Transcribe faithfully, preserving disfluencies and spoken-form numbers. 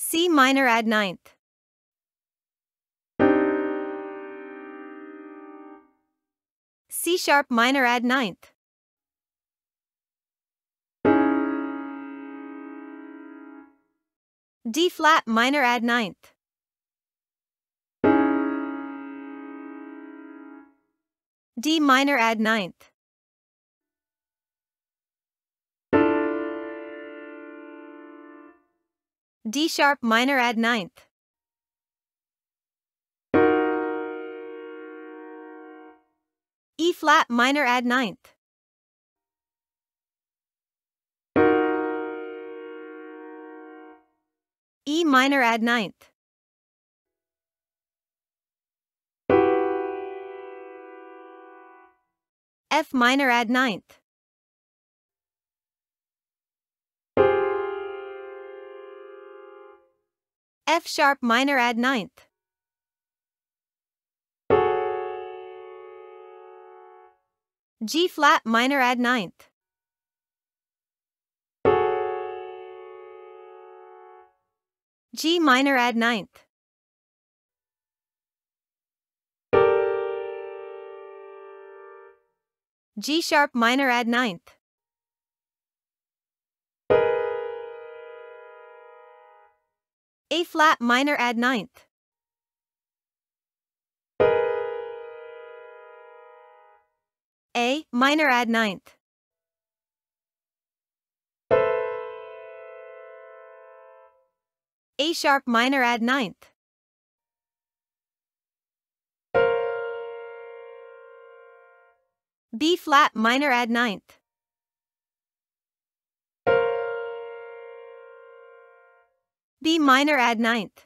C minor add ninth. C sharp minor add ninth. D flat minor add ninth. D minor add ninth. D sharp minor add ninth. E flat minor add ninth. E minor add ninth. F minor add ninth. F sharp minor add ninth. G flat minor add ninth. G minor add ninth. G sharp minor add ninth. A flat minor add ninth. A minor add ninth. A sharp minor add ninth. B flat minor add ninth. B minor add ninth.